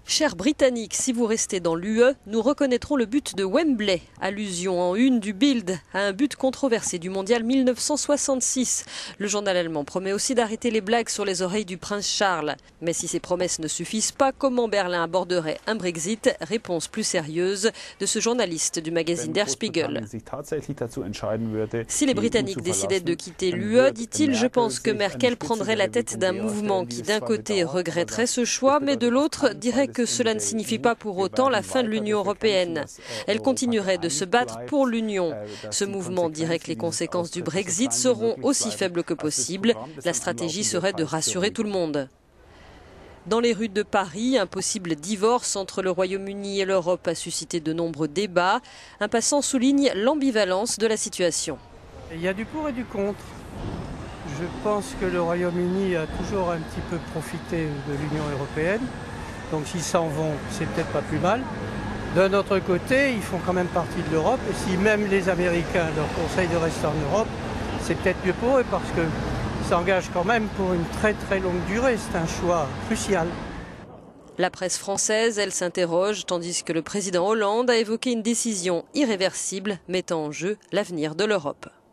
Chers Britanniques, si vous restez dans l'UE, nous reconnaîtrons le but de Wembley. Allusion en une du Bild à un but controversé du mondial 1966. Le journal allemand promet aussi d'arrêter les blagues sur les oreilles du prince Charles. Mais si ces promesses ne suffisent pas, comment Berlin aborderait un Brexit? Réponse plus sérieuse de ce journaliste du magazine Der Spiegel. Si les Britanniques décidaient de quitter l'UE, dit-il, je pense que Merkel prendrait la tête d'un mouvement qui d'un côté regretterait ce choix, mais de l'autre dirait que cela ne signifie pas pour autant la fin de l'Union européenne. Elle continuerait de se battre pour l'Union. Ce mouvement dirait que les conséquences du Brexit seront aussi faibles que possible. La stratégie serait de rassurer tout le monde. Dans les rues de Paris, un possible divorce entre le Royaume-Uni et l'Europe a suscité de nombreux débats. Un passant souligne l'ambivalence de la situation. Il y a du pour et du contre. Je pense que le Royaume-Uni a toujours un petit peu profité de l'Union européenne. Donc s'ils s'en vont, c'est peut-être pas plus mal. D'un autre côté, ils font quand même partie de l'Europe. Et si même les Américains leur conseillent de rester en Europe, c'est peut-être mieux pour eux parce qu'ils s'engagent quand même pour une très très longue durée. C'est un choix crucial. La presse française, elle s'interroge, tandis que le président Hollande a évoqué une décision irréversible mettant en jeu l'avenir de l'Europe.